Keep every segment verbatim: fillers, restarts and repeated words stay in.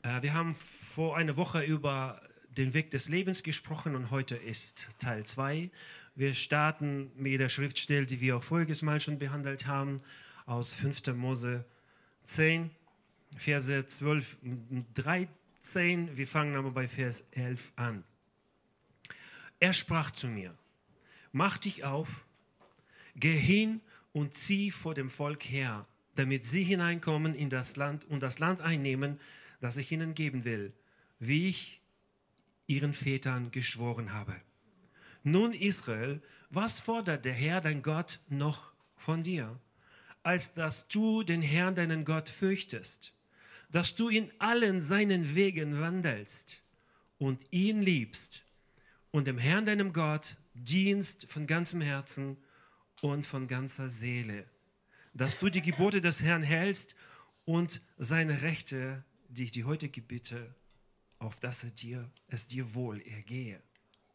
Äh, wir haben vor einer Woche über den Weg des Lebens gesprochen und heute ist Teil zwei. Wir starten mit der Schriftstelle, die wir auch voriges Mal schon behandelt haben, aus fünfter Mose zehn, Verse zwölf und dreizehn. Wir fangen aber bei Vers elf an. Er sprach zu mir: Mach dich auf, geh hin und zieh vor dem Volk her, damit sie hineinkommen in das Land und das Land einnehmen, das ich ihnen geben will, wie ich ihren Vätern geschworen habe. Nun, Israel, was fordert der Herr, dein Gott, noch von dir, als dass du den Herrn, deinen Gott, fürchtest, dass du in allen seinen Wegen wandelst und ihn liebst und dem Herrn, deinem Gott, dienst von ganzem Herzen und von ganzer Seele, dass du die Gebote des Herrn hältst und seine Rechte, die ich dir heute gebiete, auf dass er dir, es dir wohl ergehe.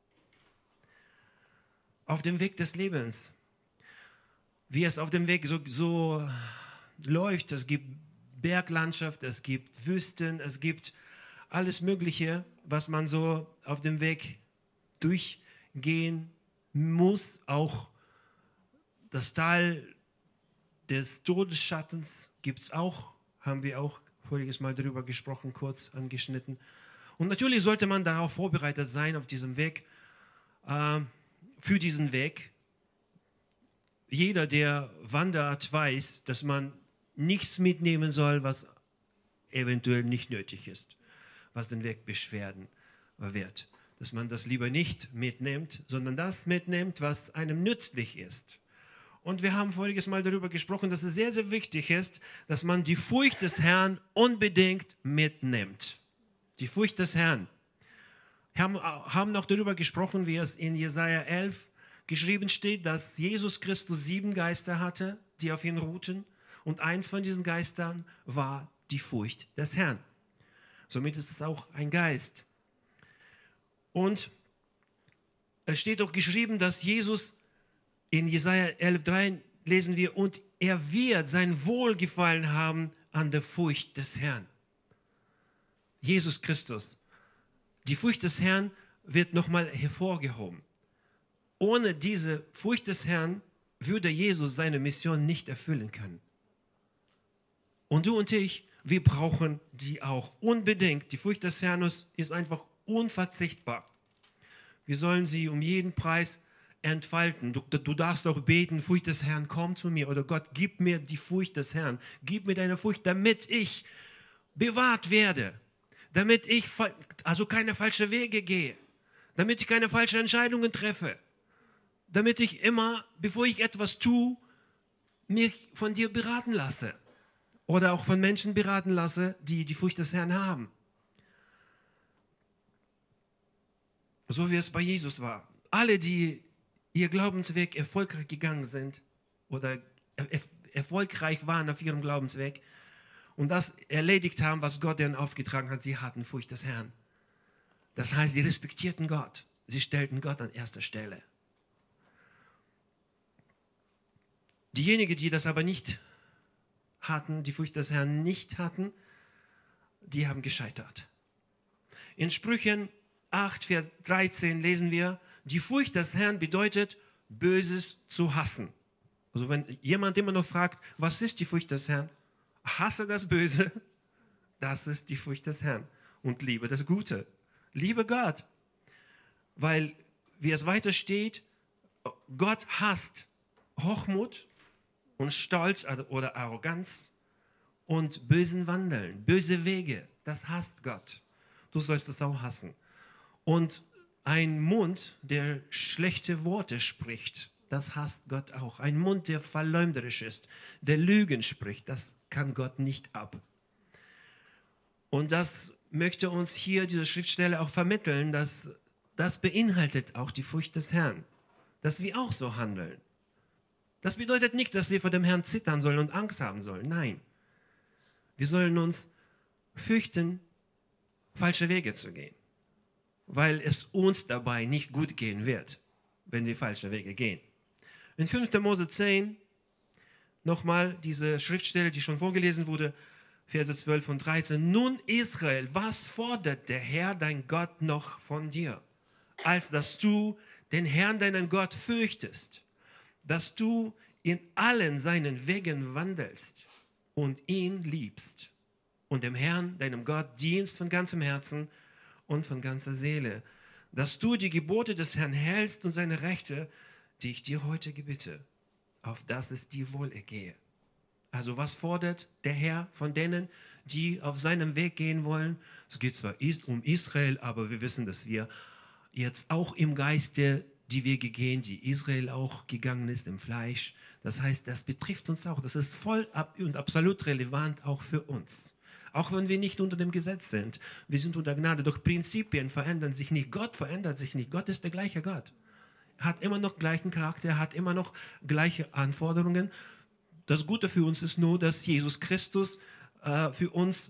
Auf dem Weg des Lebens, wie es auf dem Weg so, so läuft, es gibt Berglandschaft, es gibt Wüsten, es gibt alles Mögliche, was man so auf dem Weg durchgehen muss. Auch das Tal des Todesschattens gibt es auch, haben wir auch voriges Mal darüber gesprochen, kurz angeschnitten. Und natürlich sollte man darauf vorbereitet sein, auf diesem Weg, äh, für diesen Weg. Jeder, der wandert, weiß, dass man nichts mitnehmen soll, was eventuell nicht nötig ist, was den Weg beschwerden wird. Dass man das lieber nicht mitnimmt, sondern das mitnimmt, was einem nützlich ist. Und wir haben voriges Mal darüber gesprochen, dass es sehr, sehr wichtig ist, dass man die Furcht des Herrn unbedingt mitnimmt. Die Furcht des Herrn. Wir haben, haben noch darüber gesprochen, wie es in Jesaja elf geschrieben steht, dass Jesus Christus sieben Geister hatte, die auf ihn ruhten. Und eins von diesen Geistern war die Furcht des Herrn. Somit ist es auch ein Geist. Und es steht auch geschrieben, dass Jesus in Jesaja elf drei lesen wir, und er wird sein Wohlgefallen haben an der Furcht des Herrn. Jesus Christus. Die Furcht des Herrn wird nochmal hervorgehoben. Ohne diese Furcht des Herrn würde Jesus seine Mission nicht erfüllen können. Und du und ich, wir brauchen die auch unbedingt. Die Furcht des Herrn ist einfach unverzichtbar. Wir sollen sie um jeden Preis entfalten. Du, du darfst auch beten, Furcht des Herrn, komm zu mir. Oder Gott, gib mir die Furcht des Herrn. Gib mir deine Furcht, damit ich bewahrt werde. Damit ich also keine falschen Wege gehe. Damit ich keine falschen Entscheidungen treffe. Damit ich immer, bevor ich etwas tue, mich von dir beraten lasse. Oder auch von Menschen beraten lasse, die die Furcht des Herrn haben. So wie es bei Jesus war. Alle, die ihr Glaubensweg erfolgreich gegangen sind oder er, erfolgreich waren auf ihrem Glaubensweg und das erledigt haben, was Gott ihnen aufgetragen hat, sie hatten Furcht des Herrn. Das heißt, sie respektierten Gott. Sie stellten Gott an erster Stelle. Diejenigen, die das aber nicht hatten, die Furcht des Herrn nicht hatten, die haben gescheitert. In Sprüchen acht, Vers dreizehn lesen wir, die Furcht des Herrn bedeutet, Böses zu hassen. Also wenn jemand immer noch fragt, was ist die Furcht des Herrn? Hasse das Böse, das ist die Furcht des Herrn. Und liebe das Gute. Liebe Gott. Weil, wie es weiter steht, Gott hasst Hochmut und Stolz oder Arroganz und bösen Wandeln, böse Wege. Das hasst Gott. Du sollst es auch hassen. Und ein Mund, der schlechte Worte spricht, das hasst Gott auch. Ein Mund, der verleumderisch ist, der Lügen spricht, das kann Gott nicht ab. Und das möchte uns hier diese Schriftstelle auch vermitteln, dass das beinhaltet auch die Furcht des Herrn, dass wir auch so handeln. Das bedeutet nicht, dass wir vor dem Herrn zittern sollen und Angst haben sollen. Nein, wir sollen uns fürchten, falsche Wege zu gehen, weil es uns dabei nicht gut gehen wird, wenn wir falsche Wege gehen. In fünfter Mose zehn, nochmal diese Schriftstelle, die schon vorgelesen wurde, Verse zwölf und dreizehn. Nun Israel, was fordert der Herr, dein Gott, noch von dir? Als dass du den Herrn, deinen Gott, fürchtest, dass du in allen seinen Wegen wandelst und ihn liebst und dem Herrn, deinem Gott, dienst von ganzem Herzen und von ganzer Seele, dass du die Gebote des Herrn hältst und seine Rechte, die ich dir heute gebiete, auf dass es dir wohl ergehe. Also was fordert der Herr von denen, die auf seinem Weg gehen wollen? Es geht zwar um Israel, aber wir wissen, dass wir jetzt auch im Geiste die Wege gehen, die Israel auch gegangen ist im Fleisch. Das heißt, das betrifft uns auch. Das ist voll und absolut relevant auch für uns. Auch wenn wir nicht unter dem Gesetz sind. Wir sind unter Gnade. Doch Prinzipien verändern sich nicht. Gott verändert sich nicht. Gott ist der gleiche Gott. Er hat immer noch gleichen Charakter. Er hat immer noch gleiche Anforderungen. Das Gute für uns ist nur, dass Jesus Christus äh, für uns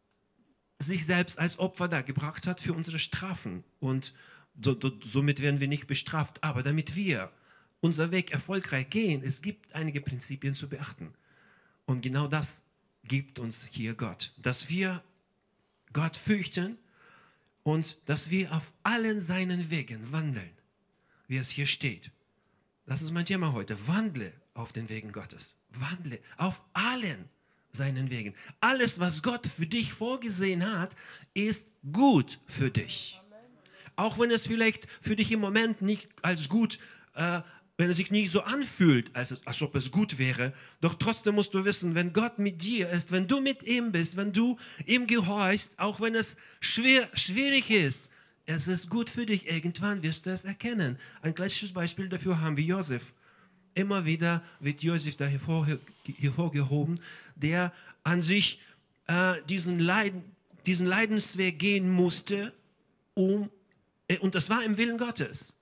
sich selbst als Opfer dargebracht hat für unsere Strafen. Und so, so, somit werden wir nicht bestraft. Aber damit wir unser Weg erfolgreich gehen, es gibt einige Prinzipien zu beachten. Und genau das gibt uns hier Gott. Dass wir Gott fürchten und dass wir auf allen seinen Wegen wandeln, wie es hier steht. Das ist mein Thema heute. Wandle auf den Wegen Gottes. Wandle auf allen seinen Wegen. Alles, was Gott für dich vorgesehen hat, ist gut für dich. Auch wenn es vielleicht für dich im Moment nicht als gut, äh, wenn es sich nicht so anfühlt, als, als ob es gut wäre, doch trotzdem musst du wissen, wenn Gott mit dir ist, wenn du mit ihm bist, wenn du ihm gehorchst, auch wenn es schwer, schwierig ist, es ist gut für dich. Irgendwann wirst du es erkennen. Ein klassisches Beispiel dafür haben wir Josef. Immer wieder wird Josef da hervor, hervorgehoben, der an sich äh, diesen, Leiden, diesen Leidensweg gehen musste, um, äh, und das war im Willen Gottes.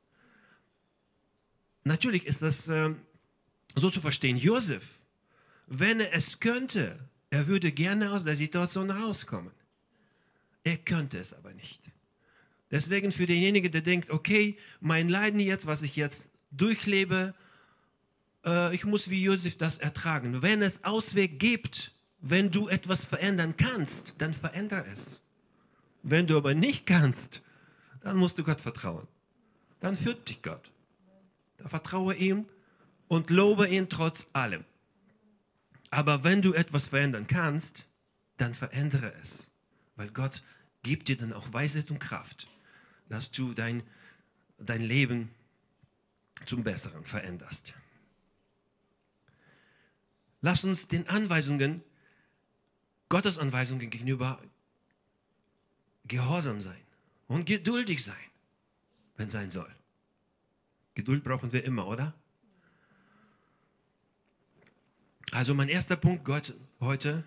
Natürlich ist das äh, so zu verstehen. Josef, wenn er es könnte, er würde gerne aus der Situation rauskommen. Er könnte es aber nicht. Deswegen für denjenigen, der denkt, okay, mein Leiden jetzt, was ich jetzt durchlebe, äh, ich muss wie Josef das ertragen. Wenn es Ausweg gibt, wenn du etwas verändern kannst, dann verändere es. Wenn du aber nicht kannst, dann musst du Gott vertrauen. Dann führt dich Gott. Da vertraue ihm und lobe ihn trotz allem. Aber wenn du etwas verändern kannst, dann verändere es. Weil Gott gibt dir dann auch Weisheit und Kraft, dass du dein, dein Leben zum Besseren veränderst. Lass uns den Anweisungen, Gottes Anweisungen gegenüber gehorsam sein und geduldig sein, wenn sein soll. Geduld brauchen wir immer, oder? Also mein erster Punkt Gott heute,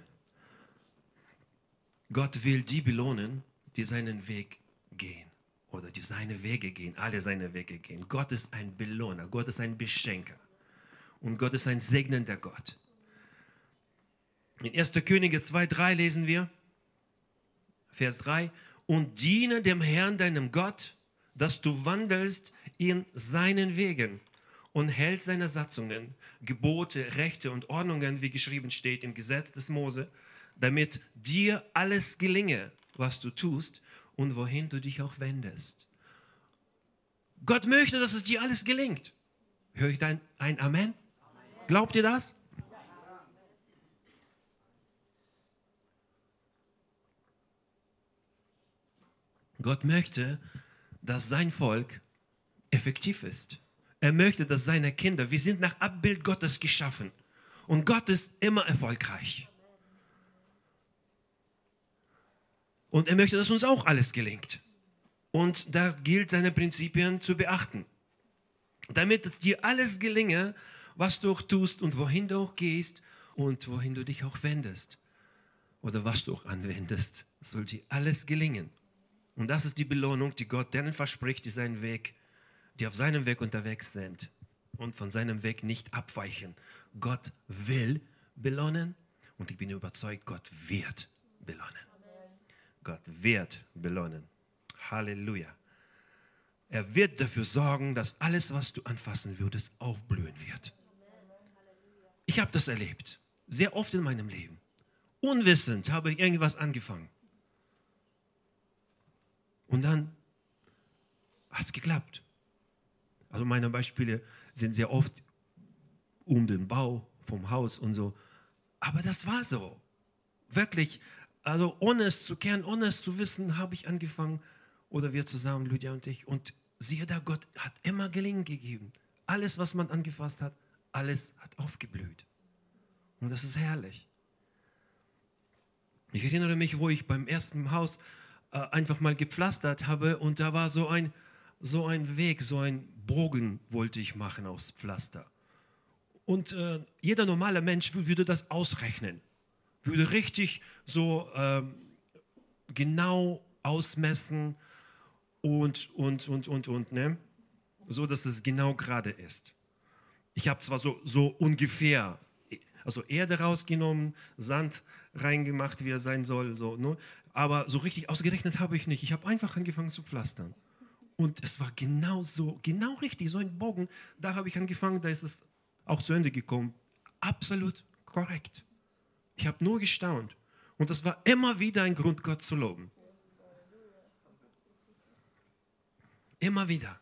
Gott will die belohnen, die seinen Weg gehen oder die seine Wege gehen, alle seine Wege gehen. Gott ist ein Belohner, Gott ist ein Beschenker und Gott ist ein segnender Gott. In erster Könige zwei, drei lesen wir, Vers drei, und diene dem Herrn, deinem Gott, dass du wandelst in seinen Wegen und hältst seine Satzungen, Gebote, Rechte und Ordnungen, wie geschrieben steht im Gesetz des Mose, damit dir alles gelinge, was du tust und wohin du dich auch wendest. Gott möchte, dass es dir alles gelingt. Höre ich dein ein Amen? Glaubt ihr das? Gott möchte, dass sein Volk effektiv ist. Er möchte, dass seine Kinder, wir sind nach Abbild Gottes geschaffen. Und Gott ist immer erfolgreich. Und er möchte, dass uns auch alles gelingt. Und da gilt seine Prinzipien zu beachten. Damit es dir alles gelinge, was du auch tust und wohin du auch gehst und wohin du dich auch wendest. Oder was du auch anwendest, soll dir alles gelingen. Und das ist die Belohnung, die Gott denen verspricht, die seinen Weg, die auf seinem Weg unterwegs sind und von seinem Weg nicht abweichen. Gott will belohnen und ich bin überzeugt, Gott wird belohnen. Gott wird belohnen. Halleluja. Er wird dafür sorgen, dass alles, was du anfassen würdest, aufblühen wird. Ich habe das erlebt, sehr oft in meinem Leben. unwissend habe ich irgendwas angefangen. Und dann hat es geklappt. Also meine Beispiele sind sehr oft um den Bau vom Haus und so. Aber das war so. Wirklich, also ohne es zu kennen, ohne es zu wissen, habe ich angefangen, oder wir zusammen, Lydia und ich. Und siehe da, Gott hat immer Gelingen gegeben. Alles, was man angefasst hat, alles hat aufgeblüht. Und das ist herrlich. Ich erinnere mich, wo ich beim ersten Haus äh, einfach mal gepflastert habe und da war so ein, so ein Weg, so ein Bogen wollte ich machen aus Pflaster. Und äh, jeder normale Mensch würde das ausrechnen, würde richtig so ähm, genau ausmessen und, und, und, und, und, ne? So, dass es genau gerade ist. Ich habe zwar so, so ungefähr, also Erde rausgenommen, Sand reingemacht, wie er sein soll, so, ne? Aber so richtig ausgerechnet habe ich nicht. Ich habe einfach angefangen zu pflastern. Und es war genau so, genau richtig, so ein Bogen. Da habe ich angefangen, da ist es auch zu Ende gekommen. Absolut korrekt. Ich habe nur gestaunt. Und das war immer wieder ein Grund, Gott zu loben. Immer wieder.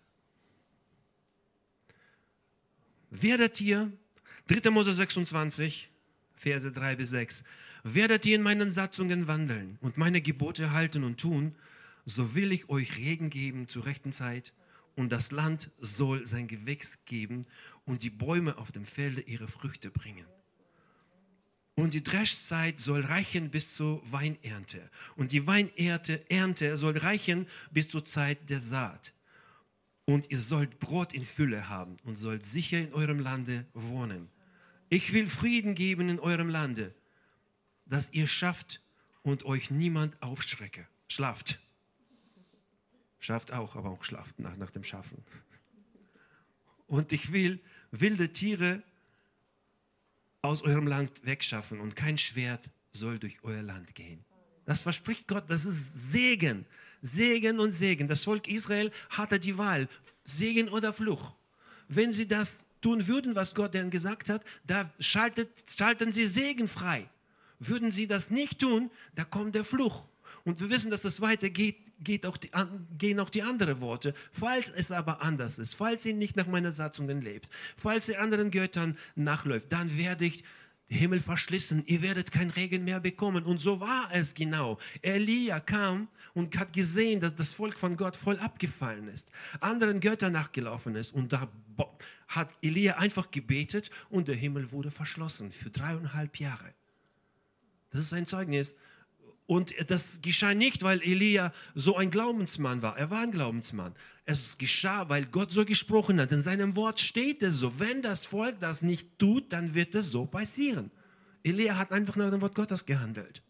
Werdet ihr, dritter Mose sechsundzwanzig, Verse drei bis sechs, werdet ihr in meinen Satzungen wandeln und meine Gebote halten und tun, so will ich euch Regen geben zur rechten Zeit und das Land soll sein Gewächs geben und die Bäume auf dem Felde ihre Früchte bringen. Und die Dreschzeit soll reichen bis zur Weinernte und die Weinernte Ernte soll reichen bis zur Zeit der Saat. Und ihr sollt Brot in Fülle haben und sollt sicher in eurem Lande wohnen. Ich will Frieden geben in eurem Lande, dass ihr schafft und euch niemand aufschrecke. Schlaft. Schafft auch, aber auch schlaft nach, nach dem Schaffen. Und ich will wilde Tiere aus eurem Land wegschaffen und kein Schwert soll durch euer Land gehen. Das verspricht Gott, das ist Segen. Segen und Segen. Das Volk Israel hatte die Wahl, Segen oder Fluch. Wenn sie das tun würden, was Gott ihnen gesagt hat, da schaltet, schalten sie Segen frei. Würden sie das nicht tun, da kommt der Fluch. Und wir wissen, dass das weitergeht, geht auch die, gehen auch die anderen Worte. Falls es aber anders ist, falls ihr nicht nach meiner Satzungen lebt, falls ihr anderen Göttern nachläuft, dann werde ich den Himmel verschließen, ihr werdet keinen Regen mehr bekommen. Und so war es genau. Elia kam und hat gesehen, dass das Volk von Gott voll abgefallen ist, anderen Göttern nachgelaufen ist. Und da hat Elia einfach gebetet und der Himmel wurde verschlossen für dreieinhalb Jahre. Das ist ein Zeugnis. Und das geschah nicht, weil Elia so ein Glaubensmann war. Er war ein Glaubensmann. Es geschah, weil Gott so gesprochen hat. In seinem Wort steht es so, wenn das Volk das nicht tut, dann wird es so passieren. Elia hat einfach nach dem Wort Gottes gehandelt.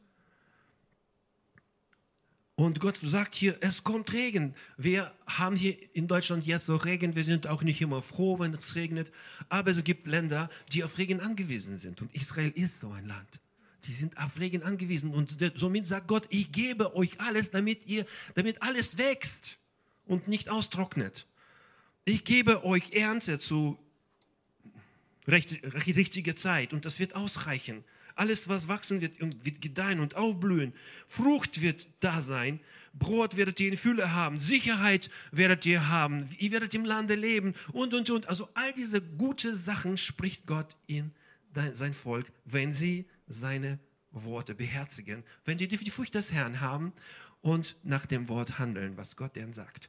Und Gott sagt hier, es kommt Regen. Wir haben hier in Deutschland jetzt so Regen. Wir sind auch nicht immer froh, wenn es regnet. Aber es gibt Länder, die auf Regen angewiesen sind. Und Israel ist so ein Land. Sie sind auf Regen angewiesen und somit sagt Gott, ich gebe euch alles, damit ihr, damit alles wächst und nicht austrocknet. Ich gebe euch Ernte zu recht, richtiger Zeit und das wird ausreichen. Alles, was wachsen wird, wird gedeihen und aufblühen. Frucht wird da sein, Brot werdet ihr in Fülle haben, Sicherheit werdet ihr haben, ihr werdet im Lande leben und, und, und. Also all diese guten Sachen spricht Gott in sein Volk, wenn sie seine Worte beherzigen, wenn sie die Furcht des Herrn haben und nach dem Wort handeln, was Gott denen sagt.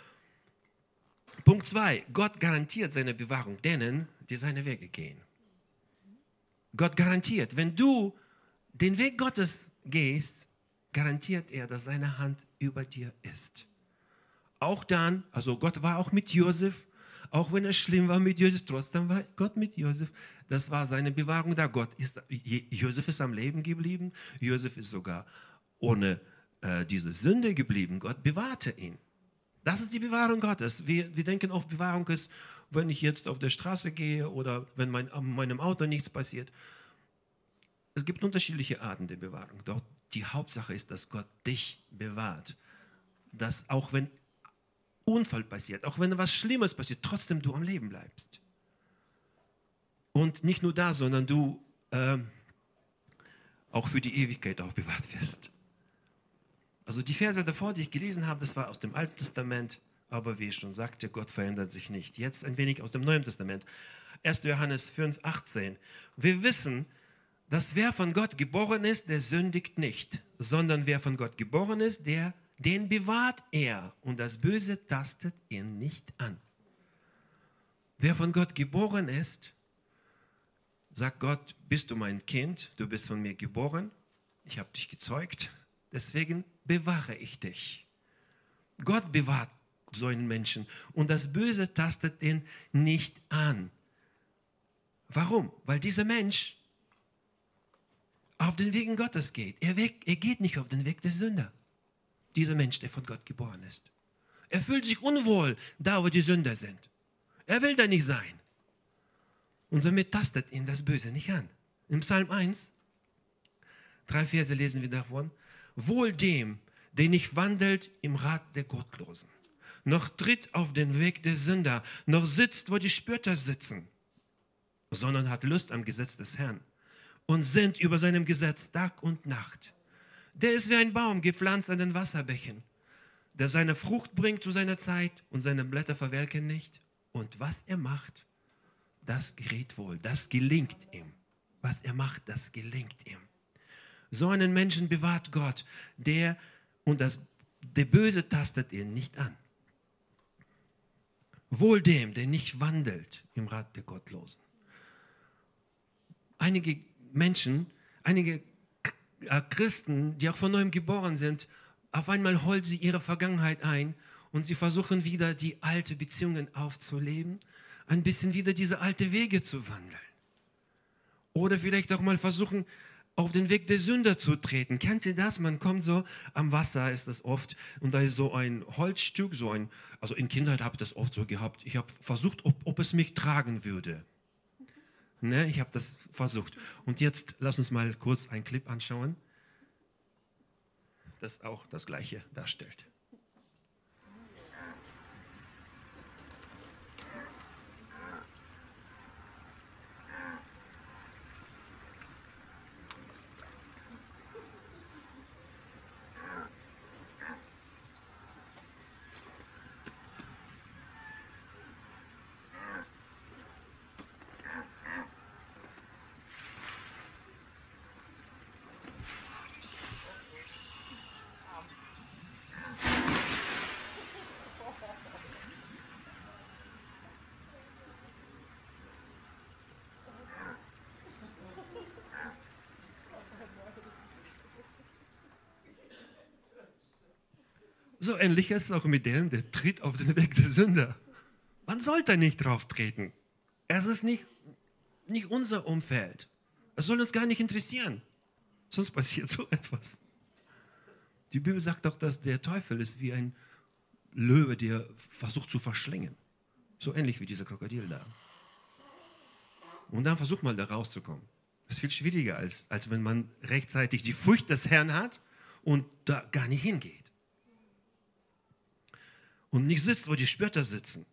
Punkt zwei. Gott garantiert seine Bewahrung denen, die seine Wege gehen. Gott garantiert, wenn du den Weg Gottes gehst, garantiert er, dass seine Hand über dir ist. Auch dann, also Gott war auch mit Josef, auch wenn es schlimm war mit Josef, trotzdem war Gott mit Josef. Das war seine Bewahrung da. Gott ist, Josef ist am Leben geblieben. Josef ist sogar ohne äh, diese Sünde geblieben. Gott bewahrte ihn. Das ist die Bewahrung Gottes. Wir, wir denken oft, Bewahrung ist, wenn ich jetzt auf der Straße gehe oder wenn mein, an meinem Auto nichts passiert. Es gibt unterschiedliche Arten der Bewahrung. Doch die Hauptsache ist, dass Gott dich bewahrt. Dass auch wenn Unfall passiert, auch wenn was Schlimmes passiert, trotzdem du am Leben bleibst. Und nicht nur das, sondern du, äh, auch für die Ewigkeit aufbewahrt wirst. Also die Verse davor, die ich gelesen habe, das war aus dem Alten Testament, aber wie ich schon sagte, Gott verändert sich nicht. Jetzt ein wenig aus dem Neuen Testament. erster Johannes fünf, achtzehn. Wir wissen, dass wer von Gott geboren ist, der sündigt nicht, sondern wer von Gott geboren ist, der, den bewahrt er und das Böse tastet ihn nicht an. Wer von Gott geboren ist, sagt Gott, bist du mein Kind, du bist von mir geboren, ich habe dich gezeugt, deswegen bewahre ich dich. Gott bewahrt so einen Menschen und das Böse tastet ihn nicht an. Warum? Weil dieser Mensch auf den Wegen Gottes geht. Er, weg, er geht nicht auf den Weg der Sünder. Dieser Mensch, der von Gott geboren ist. Er fühlt sich unwohl, da wo die Sünder sind. Er will da nicht sein. Und somit tastet ihn das Böse nicht an. Im Psalm eins, drei Verse lesen wir davon. Wohl dem, der nicht wandelt im Rat der Gottlosen, noch tritt auf den Weg der Sünder, noch sitzt, wo die Spötter sitzen, sondern hat Lust am Gesetz des Herrn und sinnt über seinem Gesetz Tag und Nacht. Der ist wie ein Baum gepflanzt an den Wasserbächen, der seine Frucht bringt zu seiner Zeit und seine Blätter verwelken nicht. Und was er macht, das gerät wohl, das gelingt ihm. Was er macht, das gelingt ihm. So einen Menschen bewahrt Gott, der und das, der Böse tastet ihn nicht an. Wohl dem, der nicht wandelt im Rat der Gottlosen. Einige Menschen, einige Christen, die auch von neuem geboren sind, auf einmal holt sie ihre Vergangenheit ein und sie versuchen wieder die alten Beziehungen aufzuleben, ein bisschen wieder diese alten Wege zu wandeln. Oder vielleicht auch mal versuchen, auf den Weg der Sünder zu treten. Kennt ihr das? Man kommt so, am Wasser ist das oft, und da ist so ein Holzstück, so ein, also in Kindheit habe ich das oft so gehabt. Ich habe versucht, ob, ob es mich tragen würde. Ne, ich habe das versucht. Und jetzt lass uns mal kurz einen Clip anschauen, das auch das Gleiche darstellt. So ähnlich ist es auch mit dem, der tritt auf den Weg der Sünder. Man sollte nicht drauf treten. Es ist nicht, nicht unser Umfeld. Es soll uns gar nicht interessieren. Sonst passiert so etwas. Die Bibel sagt doch, dass der Teufel ist wie ein Löwe, der versucht zu verschlingen. So ähnlich wie dieser Krokodil da. Und dann versucht mal da rauszukommen. Das ist viel schwieriger, als, als wenn man rechtzeitig die Furcht des Herrn hat und da gar nicht hingeht. Und nicht sitzt, wo die Spötter sitzen.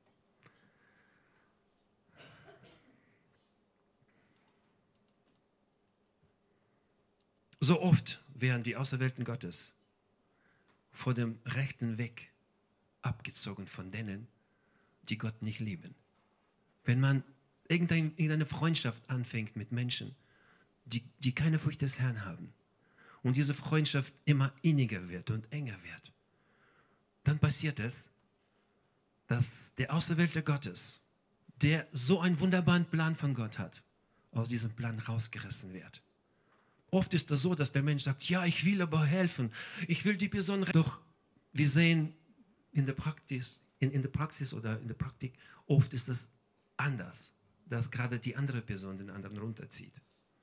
So oft werden die Auserwählten Gottes vor dem rechten Weg abgezogen von denen, die Gott nicht lieben. Wenn man irgendein, irgendeine Freundschaft anfängt mit Menschen, die, die keine Furcht des Herrn haben und diese Freundschaft immer inniger wird und enger wird, dann passiert es, dass der Auserwählte Gottes, der so einen wunderbaren Plan von Gott hat, aus diesem Plan rausgerissen wird. Oft ist es so, dass der Mensch sagt, ja, ich will aber helfen, ich will die Person retten. Doch wir sehen in der Praxis, in, in der Praxis oder in der Praktik, oft ist das anders, dass gerade die andere Person den anderen runterzieht.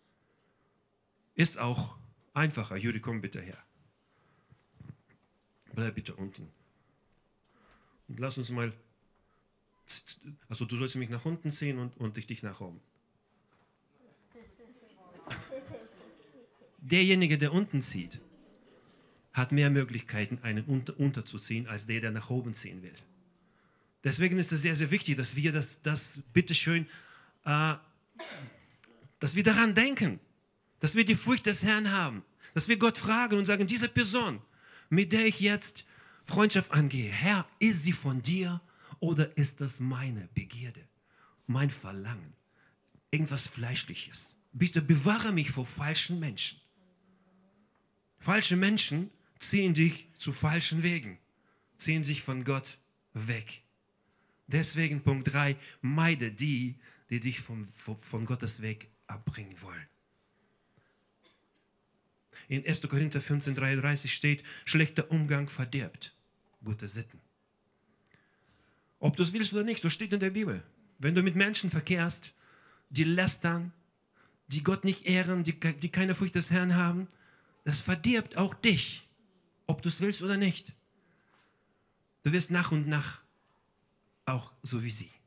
Ist auch einfacher. Juri, komm bitte her. Bleib bitte unten. Und lass uns mal, also du sollst mich nach unten ziehen und, und ich dich nach oben. Derjenige, der unten zieht, hat mehr Möglichkeiten, einen unter, unterzuziehen, als der, der nach oben ziehen will. Deswegen ist es sehr, sehr wichtig, dass wir das, das bitteschön, äh, dass wir daran denken, Dass wir die Furcht des Herrn haben. Dass wir Gott fragen und sagen, diese Person, mit der ich jetzt Freundschaft angehe, Herr, ist sie von dir oder ist das meine Begierde, mein Verlangen, irgendwas Fleischliches? Bitte bewahre mich vor falschen Menschen. Falsche Menschen ziehen dich zu falschen Wegen, ziehen sich von Gott weg. Deswegen Punkt drei, meide die, die dich vom, von Gottes Weg abbringen wollen. In erster Korinther fünfzehn dreiunddreißig steht, schlechter Umgang verdirbt gute Sitten. Ob du es willst oder nicht, so steht in der Bibel. Wenn du mit Menschen verkehrst, die lästern, die Gott nicht ehren, die, die keine Furcht des Herrn haben, das verdirbt auch dich, ob du es willst oder nicht. Du wirst nach und nach auch so wie sie.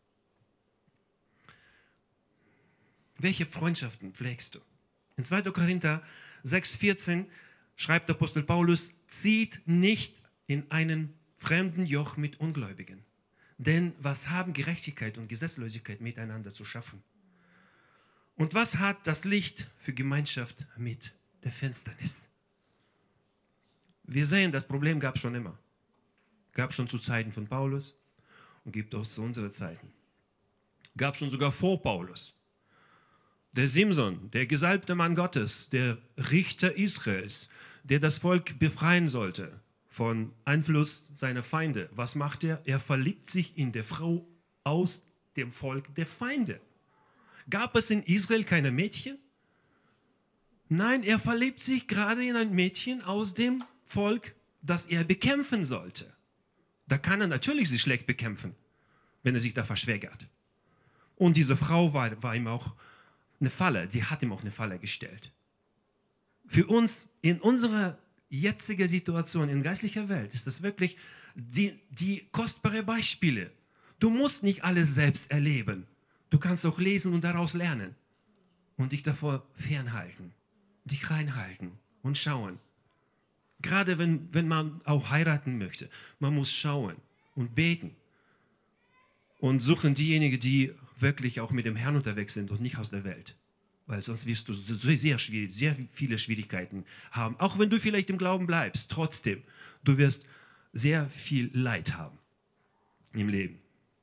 Welche Freundschaften pflegst du? In zweiter Korinther sechs vierzehn schreibt der Apostel Paulus, zieht nicht in einen fremden Joch mit Ungläubigen. Denn was haben Gerechtigkeit und Gesetzlosigkeit miteinander zu schaffen? Und was hat das Licht für Gemeinschaft mit der Finsternis? Wir sehen, das Problem gab es schon immer. Gab es schon zu Zeiten von Paulus und gibt auch zu unseren Zeiten. Gab es schon sogar vor Paulus. Der Simson, der gesalbte Mann Gottes, der Richter Israels, der das Volk befreien sollte von Einfluss seiner Feinde. Was macht er? Er verliebt sich in der Frau aus dem Volk der Feinde. Gab es in Israel keine Mädchen? Nein, er verliebt sich gerade in ein Mädchen aus dem Volk, das er bekämpfen sollte. Da kann er natürlich sich schlecht bekämpfen, wenn er sich da verschwägert. Und diese Frau war, war ihm auch eine Falle, sie hat ihm auch eine Falle gestellt. Für uns in unserer jetzigen Situation in geistlicher Welt ist das wirklich die, die kostbare Beispiele. Du musst nicht alles selbst erleben. Du kannst auch lesen und daraus lernen und dich davor fernhalten, dich reinhalten und schauen. Gerade wenn, wenn man auch heiraten möchte, man muss schauen und beten und suchen diejenigen, die wirklich auch mit dem Herrn unterwegs sind und nicht aus der Welt. Weil sonst wirst du sehr, schwierig, sehr viele Schwierigkeiten haben. Auch wenn du vielleicht im Glauben bleibst, trotzdem, du wirst sehr viel Leid haben im Leben.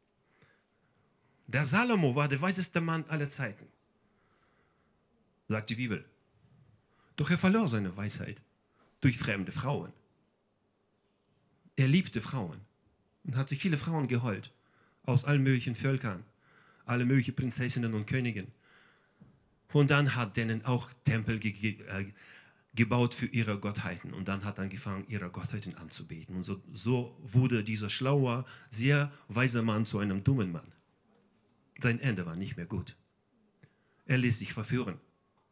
Der Salomo war der weiseste Mann aller Zeiten, sagt die Bibel. Doch er verlor seine Weisheit durch fremde Frauen. Er liebte Frauen und hat sich viele Frauen geholt aus allen möglichen Völkern, alle möglichen Prinzessinnen und Königen. Und dann hat denen auch Tempel ge ge äh, gebaut für ihre Gottheiten. Und dann hat angefangen, ihre Gottheiten anzubeten. Und so, so wurde dieser schlaue, sehr weise Mann zu einem dummen Mann. Sein Ende war nicht mehr gut. Er ließ sich verführen.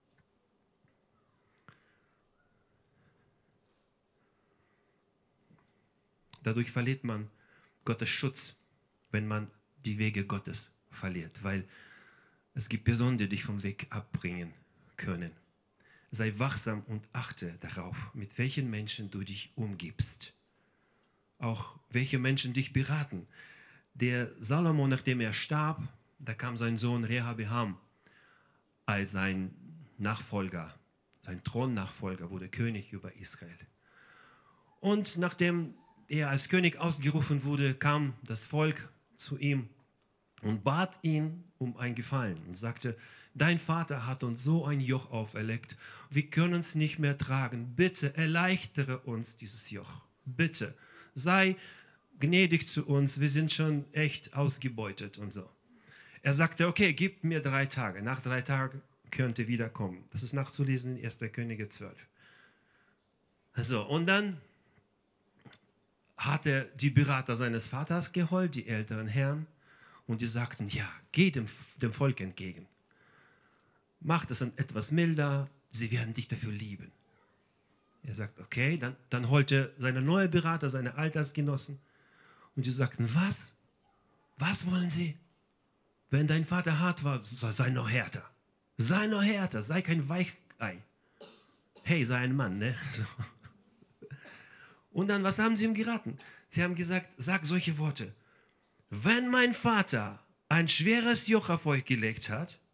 Dadurch verliert man Gottes Schutz, wenn man die Wege Gottes verliert, weil es gibt Personen, die dich vom Weg abbringen können. Sei wachsam und achte darauf, mit welchen Menschen du dich umgibst. Auch welche Menschen dich beraten. Der Salomo, nachdem er starb, da kam sein Sohn Rehabeam als sein Nachfolger, sein Thronnachfolger, wurde König über Israel. Und nachdem er als König ausgerufen wurde, kam das Volk zu ihm und bat ihn um ein Gefallen und sagte, dein Vater hat uns so ein Joch auferlegt, wir können es nicht mehr tragen. Bitte erleichtere uns dieses Joch. Bitte, sei gnädig zu uns, wir sind schon echt ausgebeutet und so. Er sagte, okay, gib mir drei Tage. Nach drei Tagen könnt ihr wiederkommen. Das ist nachzulesen in erster Könige zwölf. So, und dann hat er die Berater seines Vaters geholt, die älteren Herren, und die sagten, ja, geh dem, dem Volk entgegen. Mach das dann etwas milder, sie werden dich dafür lieben. Er sagt, okay, dann, dann holte seine neue Berater, seine Altersgenossen, und die sagten, was? Was wollen sie? Wenn dein Vater hart war, sei noch härter. Sei noch härter, sei kein Weichei. Hey, sei ein Mann, ne? So. Und dann, was haben sie ihm geraten? Sie haben gesagt, sag solche Worte. Wenn mein Vater ein schweres Joch auf euch gelegt hat,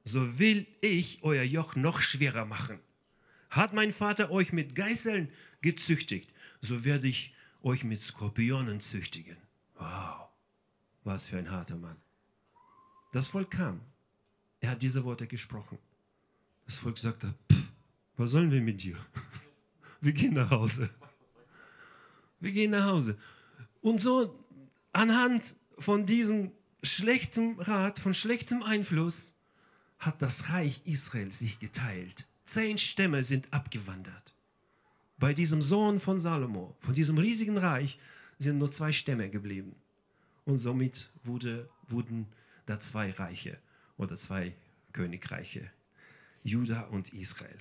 so will ich euer Joch noch schwerer machen. Hat mein Vater euch mit Geißeln gezüchtigt, so werde ich euch mit Skorpionen züchtigen. Wow, was für ein harter Mann. Das Volk kam. Er hat diese Worte gesprochen. Das Volk sagte, pff, was sollen wir mit dir? Wir gehen nach Hause. Wir gehen nach Hause. Und so anhand von diesem schlechten Rat, von schlechtem Einfluss, hat das Reich Israel sich geteilt. Zehn Stämme sind abgewandert. Bei diesem Sohn von Salomo, von diesem riesigen Reich, sind nur zwei Stämme geblieben. Und somit wurde, wurden da zwei Reiche oder zwei Königreiche, Juda und Israel.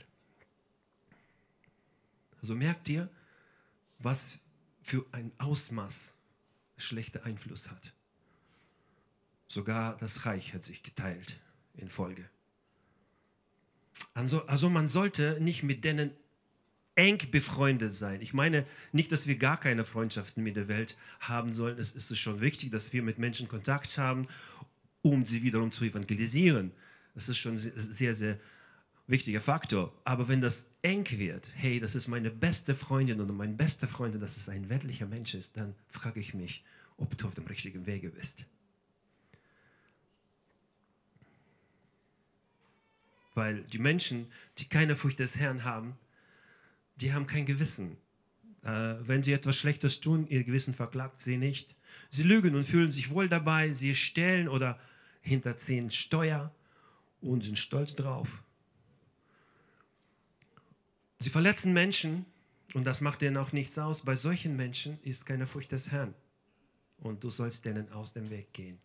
Also merkt ihr, was für ein Ausmaß schlechter Einfluss hat. Sogar das Reich hat sich geteilt in Folge. Also, also man sollte nicht mit denen eng befreundet sein. Ich meine nicht, dass wir gar keine Freundschaften mit der Welt haben sollen. Es ist schon wichtig, dass wir mit Menschen Kontakt haben, um sie wiederum zu evangelisieren. Das ist schon ein sehr, sehr wichtiger Faktor. Aber wenn das eng wird, hey, das ist meine beste Freundin oder mein bester Freund, dass es ein weltlicher Mensch ist, dann frage ich mich, ob du auf dem richtigen Wege bist. Weil die Menschen, die keine Furcht des Herrn haben, die haben kein Gewissen. Äh, wenn sie etwas Schlechtes tun, ihr Gewissen verklagt sie nicht. Sie lügen und fühlen sich wohl dabei. Sie stehlen oder hinterziehen Steuer und sind stolz drauf. Sie verletzen Menschen und das macht ihnen auch nichts aus. Bei solchen Menschen ist keine Furcht des Herrn. Und du sollst denen aus dem Weg gehen.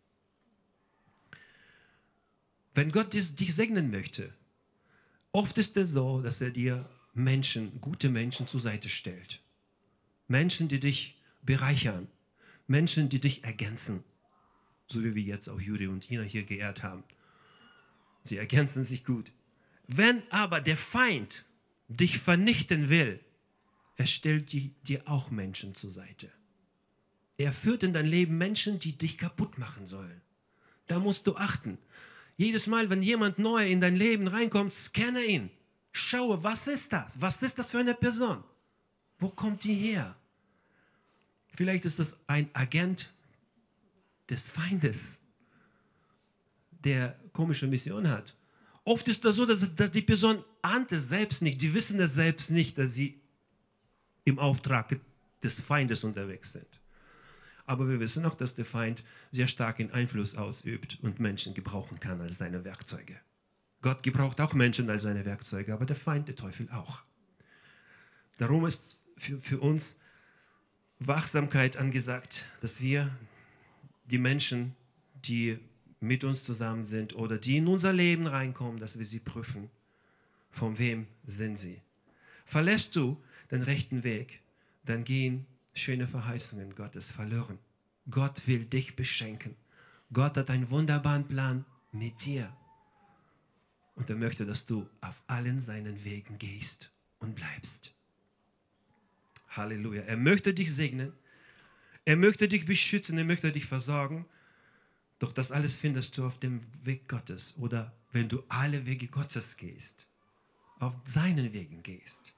Wenn Gott dich segnen möchte, oft ist es so, dass er dir Menschen, gute Menschen zur Seite stellt. Menschen, die dich bereichern. Menschen, die dich ergänzen. So wie wir jetzt auch Judy und Ina hier geehrt haben. Sie ergänzen sich gut. Wenn aber der Feind dich vernichten will, er stellt dir auch Menschen zur Seite. Er führt in dein Leben Menschen, die dich kaputt machen sollen. Da musst du achten. Jedes Mal, wenn jemand neu in dein Leben reinkommt, scanne ihn. Schaue, was ist das? Was ist das für eine Person? Wo kommt die her? Vielleicht ist das ein Agent des Feindes, der komische Mission hat. Oft ist das so, dass, es, dass die Person ahnt es selbst nicht. Die wissen es selbst nicht, dass sie im Auftrag des Feindes unterwegs sind. Aber wir wissen auch, dass der Feind sehr starken Einfluss ausübt und Menschen gebrauchen kann als seine Werkzeuge. Gott gebraucht auch Menschen als seine Werkzeuge, aber der Feind, der Teufel auch. Darum ist für, für uns Wachsamkeit angesagt, dass wir die Menschen, die mit uns zusammen sind oder die in unser Leben reinkommen, dass wir sie prüfen. Von wem sind sie? Verlässt du den rechten Weg, dann gehen schöne Verheißungen Gottes verloren. Gott will dich beschenken. Gott hat einen wunderbaren Plan mit dir. Und er möchte, dass du auf allen seinen Wegen gehst und bleibst. Halleluja. Er möchte dich segnen. Er möchte dich beschützen. Er möchte dich versorgen. Doch das alles findest du auf dem Weg Gottes. Oder wenn du alle Wege Gottes gehst, auf seinen Wegen gehst.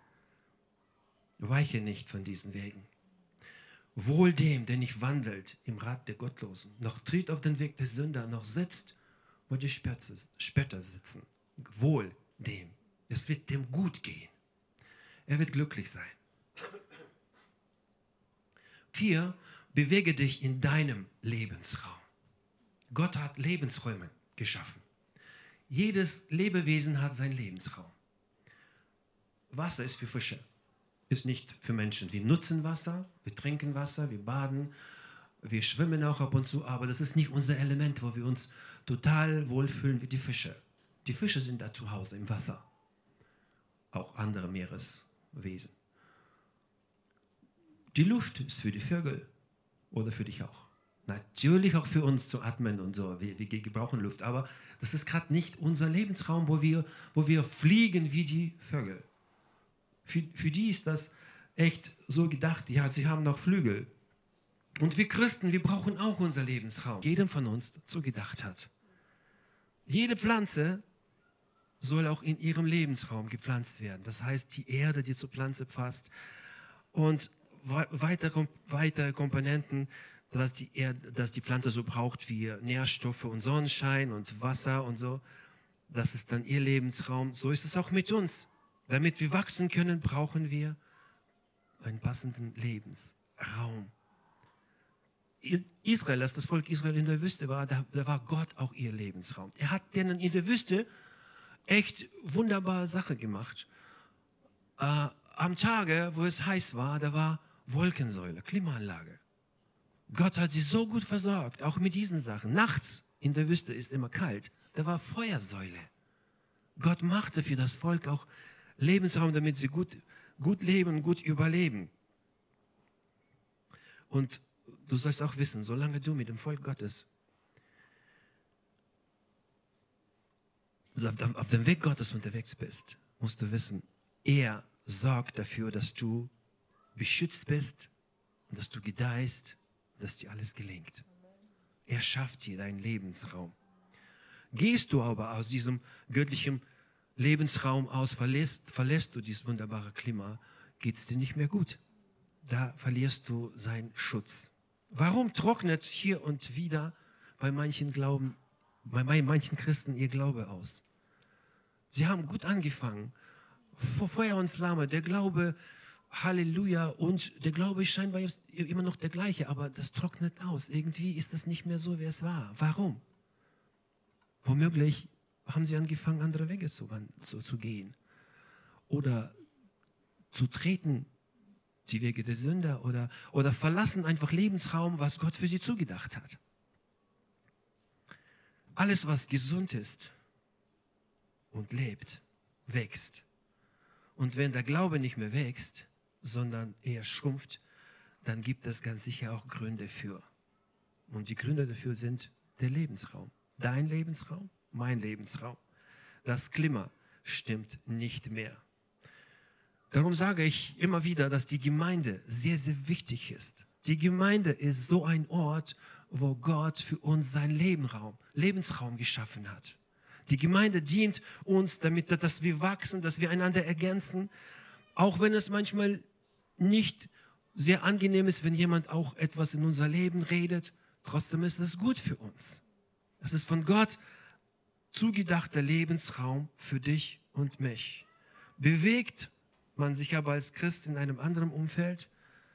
Weiche nicht von diesen Wegen. Wohl dem, der nicht wandelt im Rat der Gottlosen, noch tritt auf den Weg der Sünder, noch sitzt, wo die Spötter sitzen. Wohl dem. Es wird dem gut gehen. Er wird glücklich sein. Vier, bewege dich in deinem Lebensraum. Gott hat Lebensräume geschaffen. Jedes Lebewesen hat seinen Lebensraum. Wasser ist für Fische, ist nicht für Menschen. Wir nutzen Wasser, wir trinken Wasser, wir baden, wir schwimmen auch ab und zu, aber das ist nicht unser Element, wo wir uns total wohlfühlen wie die Fische. Die Fische sind da zu Hause im Wasser. Auch andere Meereswesen. Die Luft ist für die Vögel oder für dich auch. Natürlich auch für uns zu atmen und so. Wir, wir gebrauchen Luft, aber das ist gerade nicht unser Lebensraum, wo wir, wo wir fliegen wie die Vögel. Für, für die ist das echt so gedacht, ja, sie haben noch Flügel. Und wir Christen, wir brauchen auch unser Lebensraum. Jedem von uns so gedacht hat. Jede Pflanze soll auch in ihrem Lebensraum gepflanzt werden. Das heißt, die Erde, die zur Pflanze passt und weitere, weitere Komponenten, dass die, Erde, dass die Pflanze so braucht wie Nährstoffe und Sonnenschein und Wasser und so. Das ist dann ihr Lebensraum. So ist es auch mit uns. Damit wir wachsen können, brauchen wir einen passenden Lebensraum. Israel, als das Volk Israel in der Wüste war, da, da war Gott auch ihr Lebensraum. Er hat denen in der Wüste echt wunderbare Sache gemacht. Äh, am Tage, wo es heiß war, da war Wolkensäule, Klimaanlage. Gott hat sie so gut versorgt, auch mit diesen Sachen. Nachts in der Wüste ist immer kalt, da war Feuersäule. Gott machte für das Volk auch Lebensraum, damit sie gut, gut leben, gut überleben. Und du sollst auch wissen, solange du mit dem Volk Gottes also auf, auf dem Weg Gottes unterwegs bist, musst du wissen, er sorgt dafür, dass du beschützt bist und dass du gedeihst, dass dir alles gelingt. Er schafft dir deinen Lebensraum. Gehst du aber aus diesem göttlichen Lebensraum aus, verlässt, verlässt du dieses wunderbare Klima, geht es dir nicht mehr gut. Da verlierst du seinen Schutz. Warum trocknet hier und wieder bei manchen Glauben, bei manchen Christen ihr Glaube aus? Sie haben gut angefangen. Vor Feuer und Flamme, der Glaube, Halleluja, und der Glaube ist scheinbar immer noch der gleiche, aber das trocknet aus. Irgendwie ist das nicht mehr so, wie es war. Warum? Womöglich haben sie angefangen, andere Wege zu, zu, zu gehen. Oder zu treten, die Wege der Sünder, oder, oder verlassen einfach Lebensraum, was Gott für sie zugedacht hat. Alles, was gesund ist und lebt, wächst. Und wenn der Glaube nicht mehr wächst, sondern eher schrumpft, dann gibt es ganz sicher auch Gründe für. Und die Gründe dafür sind der Lebensraum. Dein Lebensraum, mein Lebensraum. Das Klima stimmt nicht mehr. Darum sage ich immer wieder, dass die Gemeinde sehr, sehr wichtig ist. Die Gemeinde ist so ein Ort, wo Gott für uns seinen Lebensraum, Lebensraum geschaffen hat. Die Gemeinde dient uns, damit dass wir wachsen, dass wir einander ergänzen, auch wenn es manchmal nicht sehr angenehm ist, wenn jemand auch etwas in unser Leben redet. Trotzdem ist es gut für uns. Das ist von Gott zugedachter Lebensraum für dich und mich. Bewegt man sich aber als Christ in einem anderen Umfeld,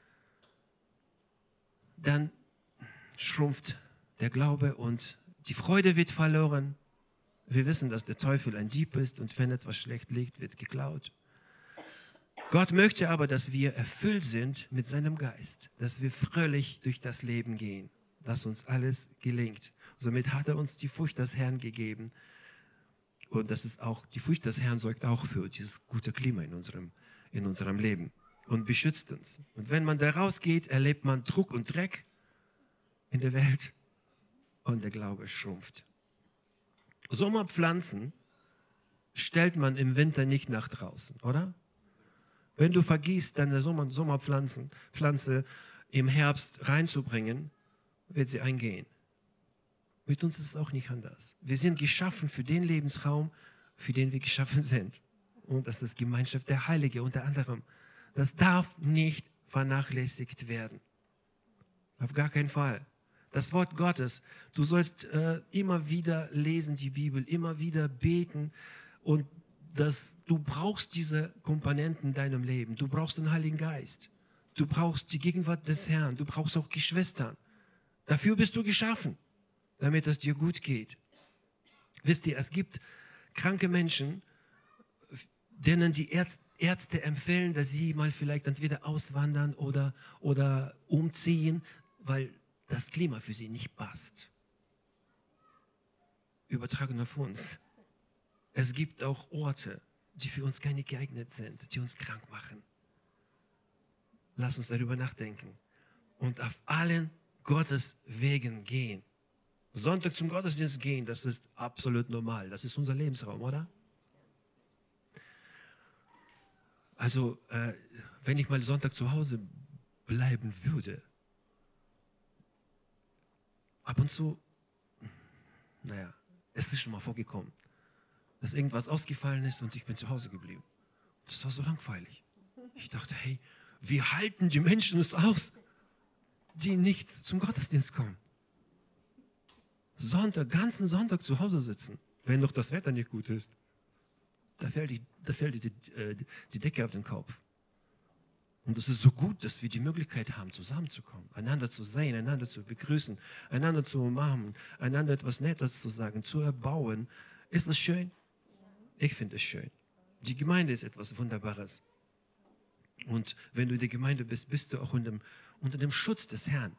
dann schrumpft der Glaube und die Freude wird verloren. Wir wissen, dass der Teufel ein Dieb ist und wenn etwas schlecht liegt, wird geklaut. Gott möchte aber, dass wir erfüllt sind mit seinem Geist, dass wir fröhlich durch das Leben gehen, dass uns alles gelingt. Somit hat er uns die Furcht des Herrn gegeben und das ist auch, die Furcht des Herrn sorgt auch für dieses gute Klima in unserem, in unserem Leben und beschützt uns. Und wenn man da rausgeht, erlebt man Druck und Dreck in der Welt und der Glaube schrumpft. Sommerpflanzen stellt man im Winter nicht nach draußen, oder? Wenn du vergisst, deine Sommer, Sommerpflanzen, Pflanze im Herbst reinzubringen, wird sie eingehen. Mit uns ist es auch nicht anders. Wir sind geschaffen für den Lebensraum, für den wir geschaffen sind. Und das ist Gemeinschaft der Heilige unter anderem. Das darf nicht vernachlässigt werden. Auf gar keinen Fall. Das Wort Gottes, du sollst äh, immer wieder lesen die Bibel, immer wieder beten und das, du brauchst diese Komponenten in deinem Leben. Du brauchst den Heiligen Geist. Du brauchst die Gegenwart des Herrn. Du brauchst auch Geschwister. Dafür bist du geschaffen, damit es dir gut geht. Wisst ihr, es gibt kranke Menschen, denen die Ärzte empfehlen, dass sie mal vielleicht entweder auswandern oder, oder umziehen, weil das Klima für sie nicht passt. Übertragen auf uns. Es gibt auch Orte, die für uns gar nicht geeignet sind, die uns krank machen. Lass uns darüber nachdenken und auf allen Gottes Wegen gehen. Sonntag zum Gottesdienst gehen, das ist absolut normal. Das ist unser Lebensraum, oder? Also, äh, wenn ich mal Sonntag zu Hause bleiben würde, ab und zu, naja, Es ist schon mal vorgekommen, dass irgendwas ausgefallen ist und ich bin zu Hause geblieben. Das war so langweilig. Ich dachte, hey, wie halten die Menschen es aus, die nicht zum Gottesdienst kommen? Sonntag, ganzen Sonntag zu Hause sitzen, wenn noch das Wetter nicht gut ist. Da fällt die, da fällt die, äh, die Decke auf den Kopf. Und es ist so gut, dass wir die Möglichkeit haben, zusammenzukommen, einander zu sehen, einander zu begrüßen, einander zu umarmen, einander etwas Nettes zu sagen, zu erbauen. Ist das schön? Ich finde es schön. Die Gemeinde ist etwas Wunderbares. Und wenn du in der Gemeinde bist, bist du auch unter dem, unter dem Schutz des Herrn.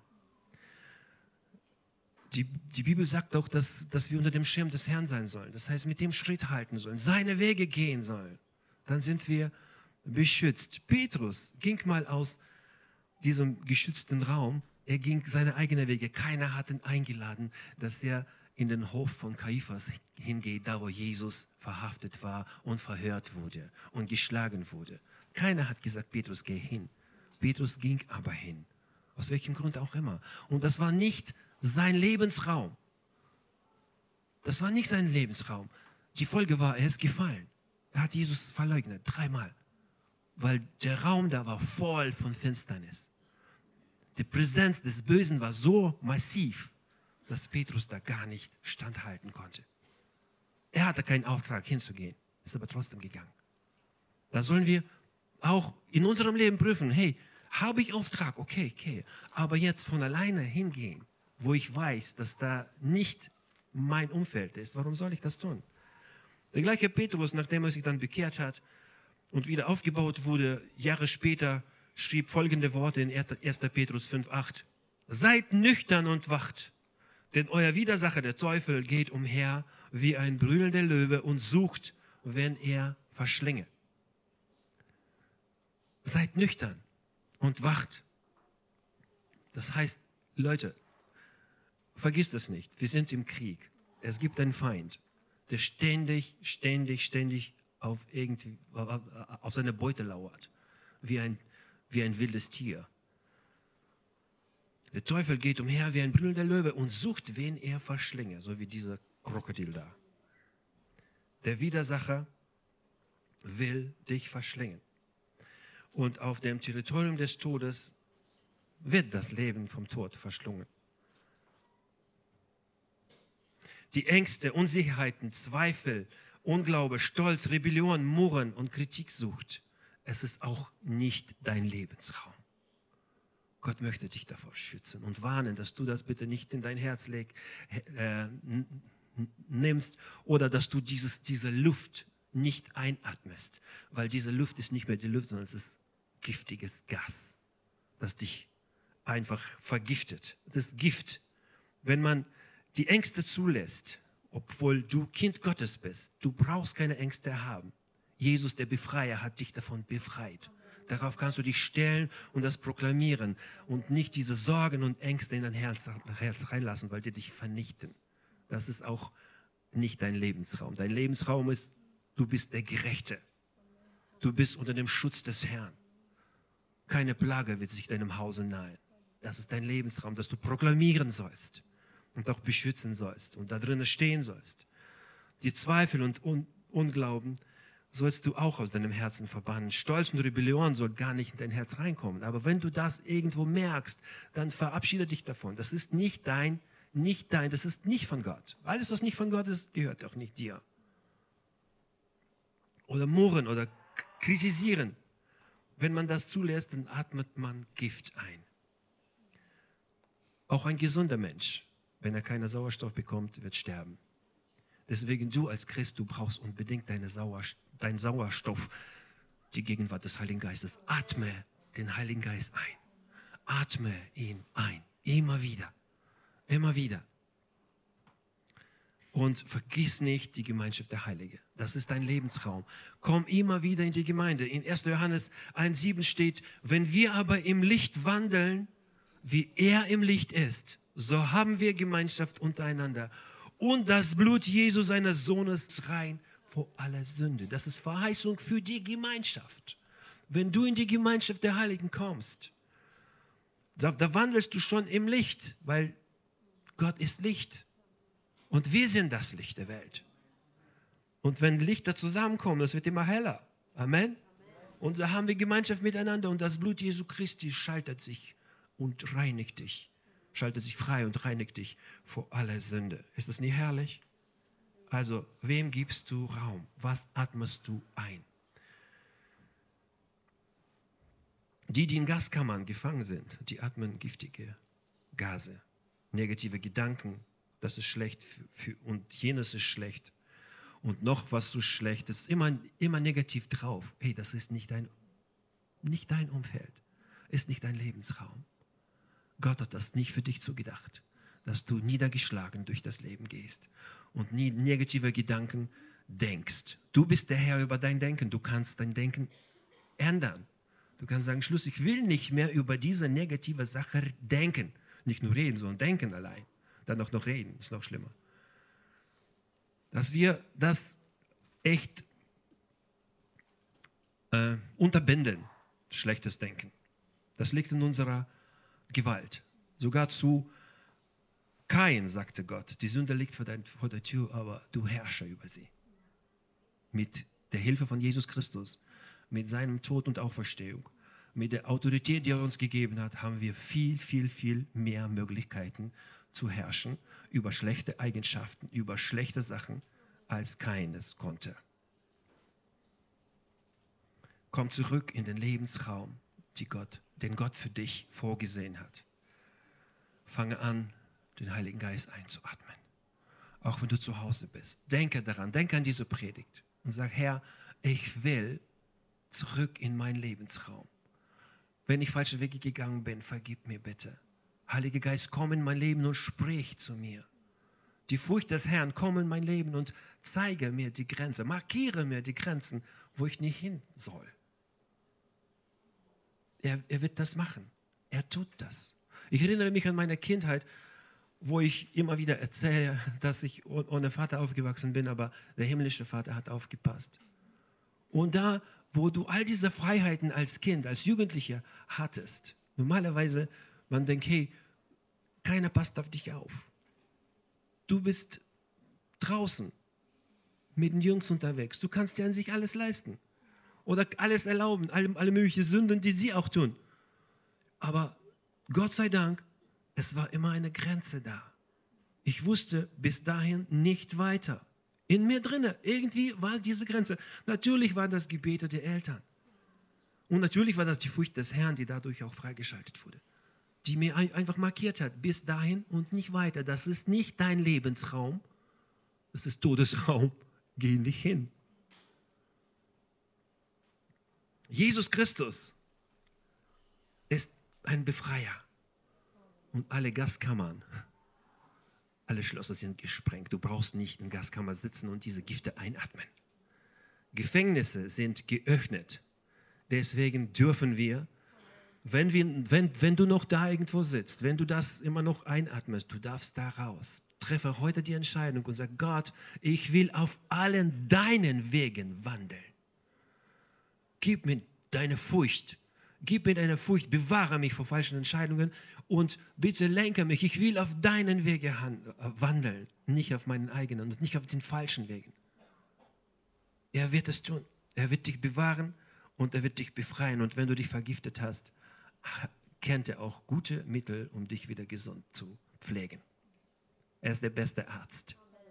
Die, die Bibel sagt auch, dass, dass wir unter dem Schirm des Herrn sein sollen. Das heißt, mit dem Schritt halten sollen, seine Wege gehen sollen. Dann sind wir beschützt. Petrus ging mal aus diesem geschützten Raum. Er ging seine eigenen Wege. Keiner hat ihn eingeladen, dass er in den Hof von Kaiphas hingeht, da wo Jesus verhaftet war und verhört wurde und geschlagen wurde. Keiner hat gesagt, Petrus, geh hin. Petrus ging aber hin. Aus welchem Grund auch immer. Und das war nicht sein Lebensraum. Das war nicht sein Lebensraum. Die Folge war, er ist gefallen. Er hat Jesus verleugnet, dreimal. Weil der Raum da war voll von Finsternis. Die Präsenz des Bösen war so massiv, dass Petrus da gar nicht standhalten konnte. Er hatte keinen Auftrag hinzugehen, ist aber trotzdem gegangen. Da sollen wir auch in unserem Leben prüfen, hey, habe ich Auftrag? Okay, okay. Aber jetzt von alleine hingehen, wo ich weiß, dass da nicht mein Umfeld ist, warum soll ich das tun? Der gleiche Petrus, nachdem er sich dann bekehrt hat und wieder aufgebaut wurde, Jahre später schrieb folgende Worte in erster Petrus fünf acht. Seid nüchtern und wacht, denn euer Widersacher, der Teufel, geht umher wie ein brüllender Löwe und sucht, wenn er verschlinge. Seid nüchtern und wacht. Das heißt, Leute, vergisst das nicht. Wir sind im Krieg. Es gibt einen Feind, der ständig, ständig, ständig auf, irgendwie, auf seine Beute lauert. Wie ein, wie ein wildes Tier. Der Teufel geht umher wie ein brüllender Löwe und sucht, wen er verschlinge. So wie dieser Krokodil da. Der Widersacher will dich verschlingen. Und auf dem Territorium des Todes wird das Leben vom Tod verschlungen. Die Ängste, Unsicherheiten, Zweifel, Unglaube, Stolz, Rebellion, Murren und Kritiksucht. Es ist auch nicht dein Lebensraum. Gott möchte dich davor schützen und warnen, dass du das bitte nicht in dein Herz leg, äh, nimmst oder dass du dieses, diese Luft nicht einatmest, weil diese Luft ist nicht mehr die Luft, sondern es ist giftiges Gas, das dich einfach vergiftet. Das ist Gift. Wenn man die Ängste zulässt, obwohl du Kind Gottes bist, du brauchst keine Ängste haben. Jesus, der Befreier, hat dich davon befreit. Darauf kannst du dich stellen und das proklamieren und nicht diese Sorgen und Ängste in dein Herz, Herz reinlassen, weil die dich vernichten. Das ist auch nicht dein Lebensraum. Dein Lebensraum ist, du bist der Gerechte. Du bist unter dem Schutz des Herrn. Keine Plage wird sich deinem Hause nahen. Das ist dein Lebensraum, das du proklamieren sollst und auch beschützen sollst und da drinnen stehen sollst. Die Zweifel und Un- Unglauben sollst du auch aus deinem Herzen verbannen. Stolz und Rebellion soll gar nicht in dein Herz reinkommen. Aber wenn du das irgendwo merkst, dann verabschiede dich davon. Das ist nicht dein, nicht dein, das ist nicht von Gott. Alles, was nicht von Gott ist, gehört auch nicht dir. Oder murren oder kritisieren. Wenn man das zulässt, dann atmet man Gift ein. Auch ein gesunder Mensch, wenn er keinen Sauerstoff bekommt, wird sterben. Deswegen du als Christ, du brauchst unbedingt deine Sauerstoff, deinen Sauerstoff, die Gegenwart des Heiligen Geistes. Atme den Heiligen Geist ein. Atme ihn ein. Immer wieder. Immer wieder. Und vergiss nicht die Gemeinschaft der Heiligen. Das ist dein Lebensraum. Komm immer wieder in die Gemeinde. In erster Johannes eins sieben steht, wenn wir aber im Licht wandeln, wie er im Licht ist, so haben wir Gemeinschaft untereinander. Und das Blut Jesu, seines Sohnes, rein vor aller Sünde. Das ist Verheißung für die Gemeinschaft. Wenn du in die Gemeinschaft der Heiligen kommst, da, da wandelst du schon im Licht, weil Gott ist Licht. Und wir sind das Licht der Welt. Und wenn Lichter zusammenkommen, das wird immer heller. Amen. Und so haben wir Gemeinschaft miteinander und das Blut Jesu Christi schaltet sich und reinigt dich. Schaltet sich frei und reinigt dich vor aller Sünde. Ist das nicht herrlich? Also, wem gibst du Raum? Was atmest du ein? Die, die in Gaskammern gefangen sind, die atmen giftige Gase, negative Gedanken, das ist schlecht für, für, und jenes ist schlecht. Und noch was so schlecht ist, immer, immer negativ drauf. Hey, das ist nicht dein, nicht dein Umfeld, ist nicht dein Lebensraum. Gott hat das nicht für dich zugedacht, dass du niedergeschlagen durch das Leben gehst und nie negative Gedanken denkst. Du bist der Herr über dein Denken, du kannst dein Denken ändern. Du kannst sagen, Schluss, ich will nicht mehr über diese negative Sache denken. Nicht nur reden, sondern denken allein. Dann auch noch reden, ist noch schlimmer. Dass wir das echt äh, unterbinden, schlechtes Denken. Das liegt in unserer Gewalt. Sogar zu Kain sagte Gott, die Sünde liegt vor, dein, vor der Tür, aber du herrsche über sie. Mit der Hilfe von Jesus Christus, mit seinem Tod und Auferstehung, mit der Autorität, die er uns gegeben hat, haben wir viel, viel, viel mehr Möglichkeiten zu herrschen über schlechte Eigenschaften, über schlechte Sachen, als Kain es konnte. Komm zurück in den Lebensraum, die Gott, den Gott für dich vorgesehen hat. Fange an, den Heiligen Geist einzuatmen. Auch wenn du zu Hause bist. Denke daran, denke an diese Predigt und sag, Herr, ich will zurück in meinen Lebensraum. Wenn ich falsche Wege gegangen bin, vergib mir bitte. Heiliger Geist, komm in mein Leben und sprich zu mir. Die Furcht des Herrn, komm in mein Leben und zeige mir die Grenze, markiere mir die Grenzen, wo ich nicht hin soll. Er, er wird das machen. Er tut das. Ich erinnere mich an meine Kindheit, wo ich immer wieder erzähle, dass ich ohne Vater aufgewachsen bin, aber der himmlische Vater hat aufgepasst. Und da, wo du all diese Freiheiten als Kind, als Jugendlicher hattest, normalerweise, man denkt, hey, keiner passt auf dich auf. Du bist draußen mit den Jungs unterwegs. Du kannst dir an sich alles leisten oder alles erlauben, alle, alle möglichen Sünden, die sie auch tun. Aber Gott sei Dank, es war immer eine Grenze da. Ich wusste bis dahin nicht weiter. In mir drinne, irgendwie war diese Grenze. Natürlich war das Gebete der Eltern. Und natürlich war das die Furcht des Herrn, die dadurch auch freigeschaltet wurde. Die mir einfach markiert hat, bis dahin und nicht weiter. Das ist nicht dein Lebensraum, das ist Todesraum. Geh nicht hin. Jesus Christus ist ein Befreier. Und alle Gaskammern, alle Schlösser sind gesprengt. Du brauchst nicht in Gaskammer sitzen und diese Gifte einatmen. Gefängnisse sind geöffnet. Deswegen dürfen wir, wenn, wir wenn, wenn du noch da irgendwo sitzt, wenn du das immer noch einatmest, du darfst da raus. Treffe heute die Entscheidung und sag, Gott, ich will auf allen deinen Wegen wandeln. Gib mir deine Furcht. Gib mir deine Furcht, bewahre mich vor falschen Entscheidungen und bitte lenke mich. Ich will auf deinen Wegen wandeln, nicht auf meinen eigenen und nicht auf den falschen Wegen. Er wird es tun. Er wird dich bewahren und er wird dich befreien. Und wenn du dich vergiftet hast, kennt er auch gute Mittel, um dich wieder gesund zu pflegen. Er ist der beste Arzt.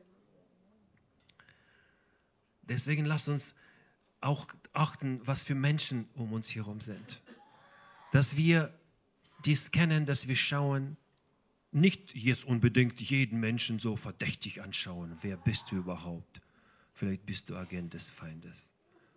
Deswegen lasst uns auch achten, was für Menschen um uns herum sind. Dass wir dies kennen, dass wir schauen, nicht jetzt unbedingt jeden Menschen so verdächtig anschauen. Wer bist du überhaupt? Vielleicht bist du Agent des Feindes.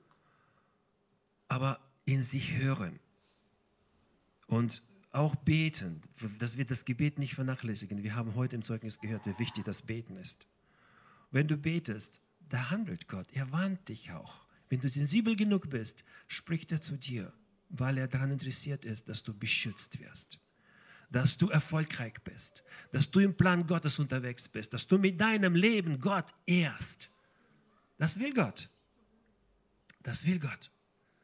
Aber in sich hören und auch beten, dass wir das Gebet nicht vernachlässigen. Wir haben heute im Zeugnis gehört, wie wichtig das Beten ist. Wenn du betest, da handelt Gott. Er warnt dich auch. Wenn du sensibel genug bist, spricht er zu dir, weil er daran interessiert ist, dass du beschützt wirst, dass du erfolgreich bist, dass du im Plan Gottes unterwegs bist, dass du mit deinem Leben Gott ehrst. Das will Gott. Das will Gott.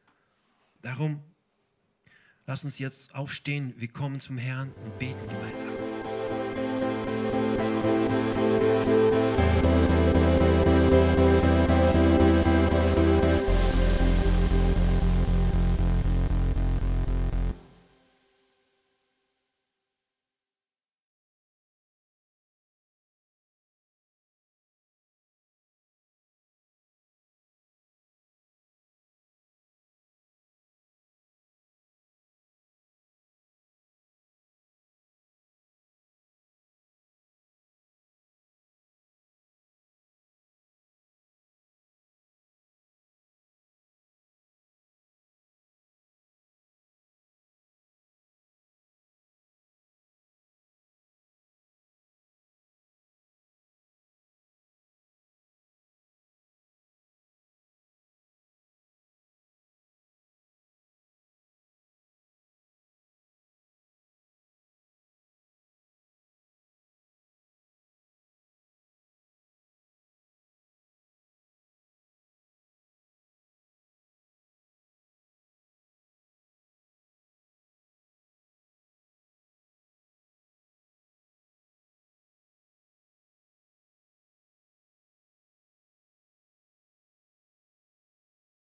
Darum, lass uns jetzt aufstehen, wir kommen zum Herrn und beten gemeinsam.